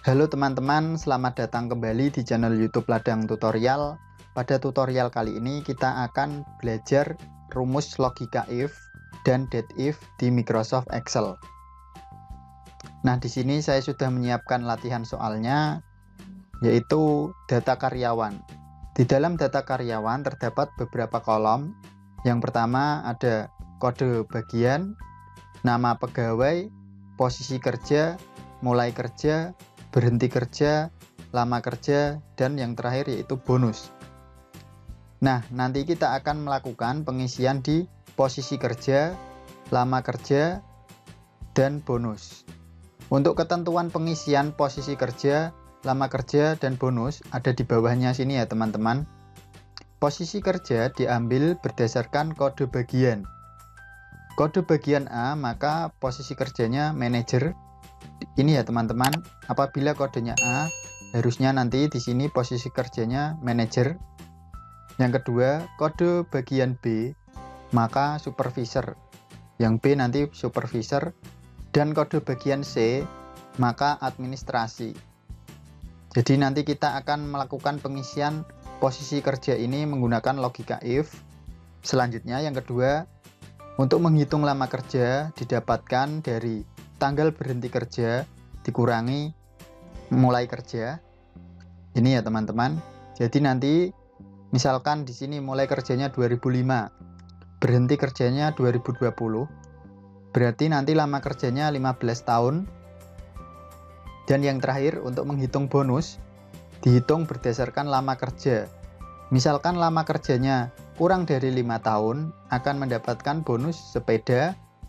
Halo teman-teman, selamat datang kembali di channel YouTube Ladang Tutorial. Pada tutorial kali ini kita akan belajar rumus logika if dan that if di Microsoft Excel. Nah, di sini saya sudah menyiapkan latihan soalnya, yaitu data karyawan. Di dalam data karyawan terdapat beberapa kolom. Yang pertama ada kode bagian, nama pegawai, posisi kerja, mulai kerja, berhenti kerja, lama kerja, dan yang terakhir yaitu bonus. Nah, nanti kita akan melakukan pengisian di posisi kerja, lama kerja, dan bonus. Untuk ketentuan pengisian posisi kerja, lama kerja, dan bonus ada di bawahnya sini ya teman-teman. Posisi kerja diambil berdasarkan kode bagian. Kode bagian A, maka posisi kerjanya manajer. Ini ya teman-teman, apabila kodenya A, harusnya nanti di sini posisi kerjanya manajer. Yang kedua, kode bagian B, maka supervisor. Yang B nanti supervisor. Dan kode bagian C, maka administrasi. Jadi nanti kita akan melakukan pengisian posisi kerja ini menggunakan logika if. Selanjutnya yang kedua, untuk menghitung lama kerja didapatkan dari tanggal berhenti kerja dikurangi mulai kerja. Ini ya teman-teman. Jadi nanti misalkan di sini mulai kerjanya 2005, berhenti kerjanya 2020. Berarti nanti lama kerjanya 15 tahun. Dan yang terakhir untuk menghitung bonus dihitung berdasarkan lama kerja. Misalkan lama kerjanya kurang dari 5 tahun akan mendapatkan bonus sepeda.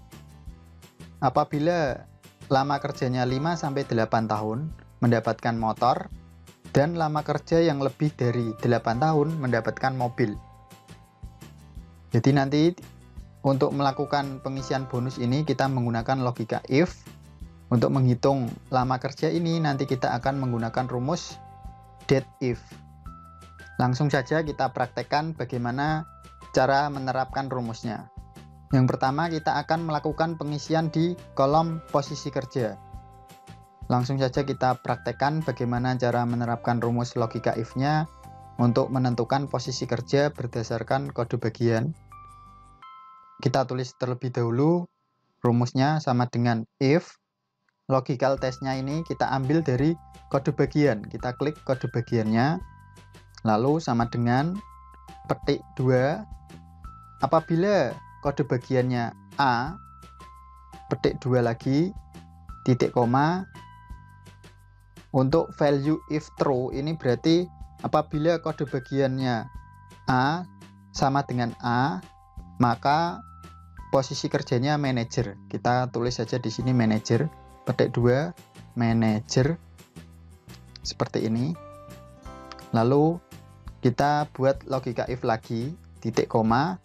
Apabila lama kerjanya 5-8 tahun mendapatkan motor, dan lama kerja yang lebih dari 8 tahun mendapatkan mobil. Jadi nanti untuk melakukan pengisian bonus ini kita menggunakan logika if. Untuk menghitung lama kerja ini nanti kita akan menggunakan rumus that if. Langsung saja kita praktekkan bagaimana cara menerapkan rumusnya. Yang pertama kita akan melakukan pengisian di kolom posisi kerja. Langsung saja kita praktekkan bagaimana cara menerapkan rumus logika if-nya untuk menentukan posisi kerja berdasarkan kode bagian. Kita tulis terlebih dahulu rumusnya sama dengan if. Logical testnya ini kita ambil dari kode bagian. Kita klik kode bagiannya, lalu sama dengan petik 2. Apabila kode bagiannya A, petik 2 lagi, titik koma. Untuk value if true ini berarti apabila kode bagiannya A sama dengan A, maka posisi kerjanya manajer. Kita tulis saja di sini manajer, petik 2, manajer, seperti ini. Lalu kita buat logika if lagi, titik koma,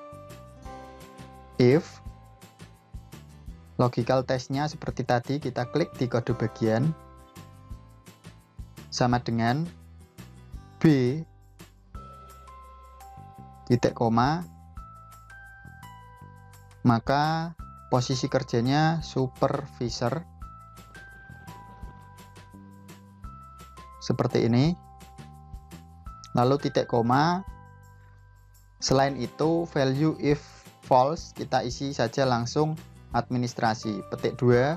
if. Logical testnya seperti tadi, kita klik di kode bagian, sama dengan B, titik koma, maka posisi kerjanya supervisor, seperti ini. Lalu titik koma. Selain itu value if false kita isi saja langsung administrasi, petik 2,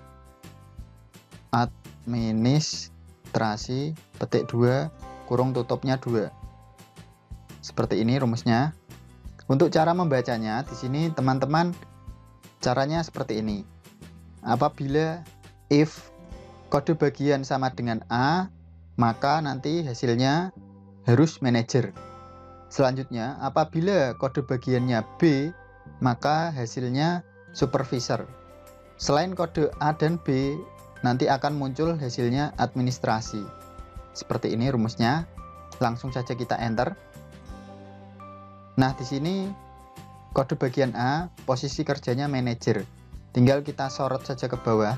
administrasi, petik 2, kurung tutupnya 2. Seperti ini rumusnya. Untuk cara membacanya di sini teman-teman, caranya seperti ini. Apabila if kode bagian sama dengan A, maka nanti hasilnya harus manajer. Selanjutnya, apabila kode bagiannya B, maka hasilnya supervisor. Selain kode A dan B, nanti akan muncul hasilnya administrasi. Seperti ini rumusnya. Langsung saja kita enter. Nah, di sini kode bagian A, posisi kerjanya manajer. Tinggal kita sorot saja ke bawah.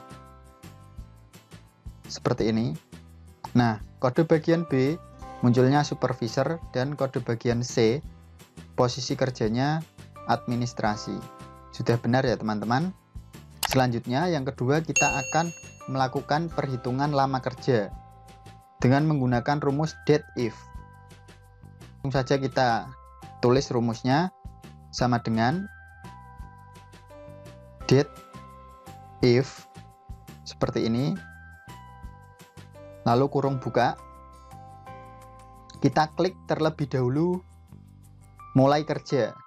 Seperti ini. Nah, kode bagian B, munculnya supervisor, dan kode bagian C, posisi kerjanya administrasi. Sudah benar ya teman-teman? Selanjutnya yang kedua kita akan melakukan perhitungan lama kerja dengan menggunakan rumus date if. Langsung saja kita tulis rumusnya, sama dengan date if seperti ini, lalu kurung buka, kita klik terlebih dahulu mulai kerja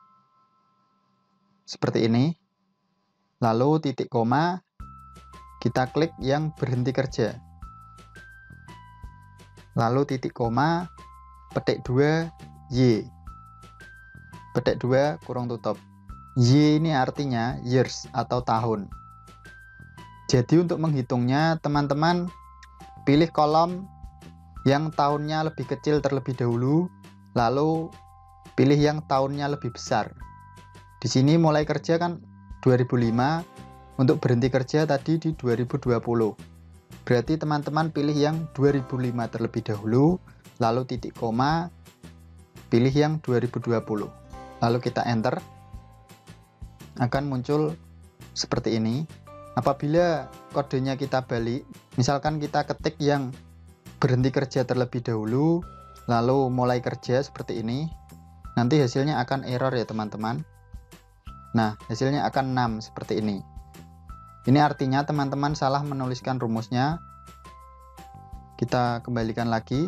seperti ini, lalu titik koma, kita klik yang berhenti kerja, lalu titik koma, petik 2 Y, petik 2 kurung tutup. Y ini artinya years atau tahun. Jadi untuk menghitungnya, teman-teman pilih kolom yang tahunnya lebih kecil terlebih dahulu, lalu pilih yang tahunnya lebih besar. Di sini mulai kerja kan 2005, untuk berhenti kerja tadi di 2020. Berarti teman-teman pilih yang 2005 terlebih dahulu, lalu titik koma, pilih yang 2020. Lalu kita enter, akan muncul seperti ini. Apabila kodenya kita balik, misalkan kita ketik yang berhenti kerja terlebih dahulu, lalu mulai kerja seperti ini, nanti hasilnya akan error ya teman-teman. Nah, hasilnya akan 6 seperti ini. Ini artinya teman-teman salah menuliskan rumusnya. Kita kembalikan lagi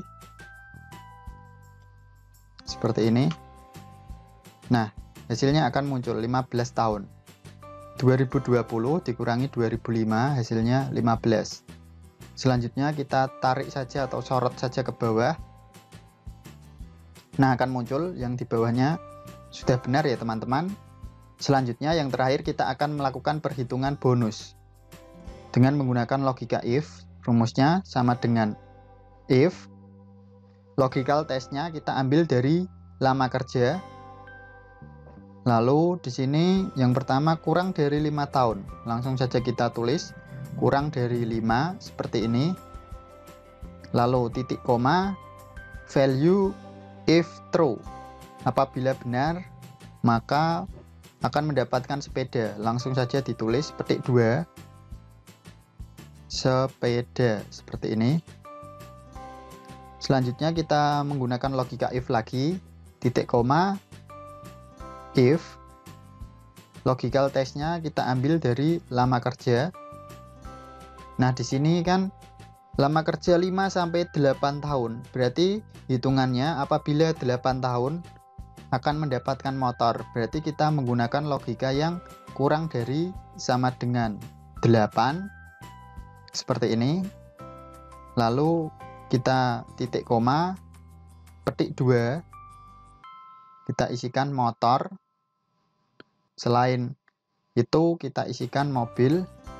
seperti ini. Nah, hasilnya akan muncul 15 tahun. 2020 dikurangi 2005, hasilnya 15. Selanjutnya kita tarik saja atau sorot saja ke bawah. Nah, akan muncul yang di bawahnya sudah benar ya teman-teman. Selanjutnya yang terakhir kita akan melakukan perhitungan bonus dengan menggunakan logika if. Rumusnya sama dengan if. Logical testnya kita ambil dari lama kerja. Lalu di sini yang pertama kurang dari 5 tahun. Langsung saja kita tulis kurang dari 5 seperti ini. Lalu titik koma, value if true. Apabila benar, maka akan mendapatkan sepeda. Langsung saja ditulis petik 2 sepeda seperti ini. Selanjutnya kita menggunakan logika if lagi, titik koma, if. Logical testnya kita ambil dari lama kerja. Nah, di sini kan lama kerja 5 sampai 8 tahun. Berarti hitungannya apabila 8 tahun akan mendapatkan motor. Berarti kita menggunakan logika yang kurang dari sama dengan 8 seperti ini. Lalu kita titik koma, petik 2, kita isikan motor. Selain itu kita isikan mobil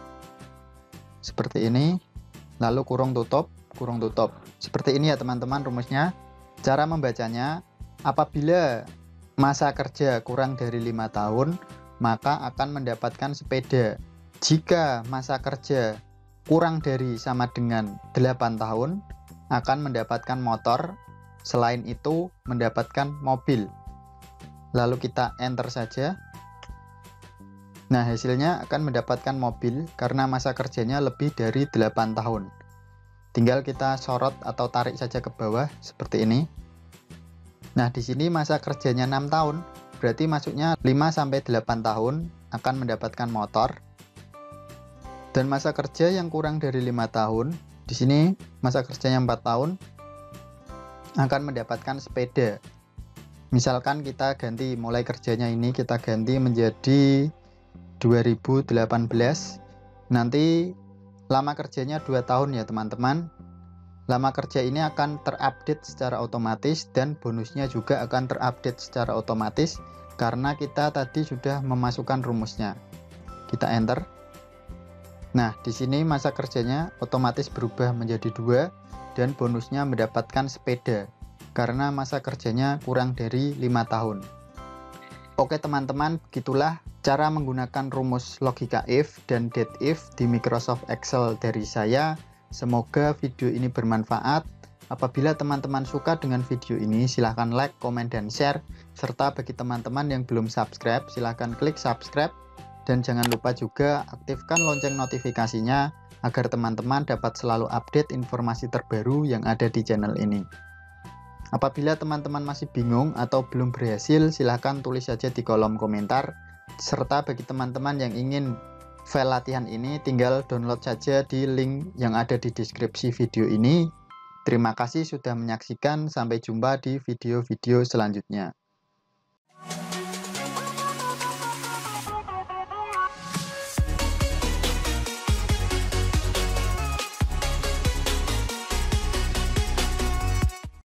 seperti ini, lalu kurung tutup. Seperti ini ya teman-teman rumusnya. Cara membacanya, apabila masa kerja kurang dari 5 tahun, maka akan mendapatkan sepeda. Jika masa kerja kurang dari sama dengan 8 tahun, akan mendapatkan motor. Selain itu mendapatkan mobil. Lalu kita enter saja. Nah, hasilnya akan mendapatkan mobil karena masa kerjanya lebih dari 8 tahun. Tinggal kita sorot atau tarik saja ke bawah seperti ini. Nah, di sini masa kerjanya 6 tahun, berarti masuknya 5 sampai 8 tahun akan mendapatkan motor. Dan masa kerja yang kurang dari 5 tahun, di sini masa kerjanya 4 tahun akan mendapatkan sepeda. Misalkan kita ganti mulai kerjanya ini, kita ganti menjadi 2018, nanti lama kerjanya 2 tahun ya teman-teman. Lama kerja ini akan terupdate secara otomatis dan bonusnya juga akan terupdate secara otomatis karena kita tadi sudah memasukkan rumusnya. Kita enter. Nah, di sini masa kerjanya otomatis berubah menjadi 2 dan bonusnya mendapatkan sepeda karena masa kerjanya kurang dari 5 tahun. Oke teman-teman, begitulah cara menggunakan rumus logika if dan date if di Microsoft Excel dari saya. Semoga video ini bermanfaat. Apabila teman-teman suka dengan video ini, silahkan like, komen, dan share. Serta bagi teman-teman yang belum subscribe, silahkan klik subscribe Dan jangan lupa juga aktifkan lonceng notifikasinya agar teman-teman dapat selalu update informasi terbaru yang ada di channel ini. Apabila teman-teman masih bingung atau belum berhasil, silahkan tulis saja di kolom komentar. Serta bagi teman-teman yang ingin file latihan ini, tinggal download saja di link yang ada di deskripsi video ini. Terima kasih sudah menyaksikan, sampai jumpa di video-video selanjutnya.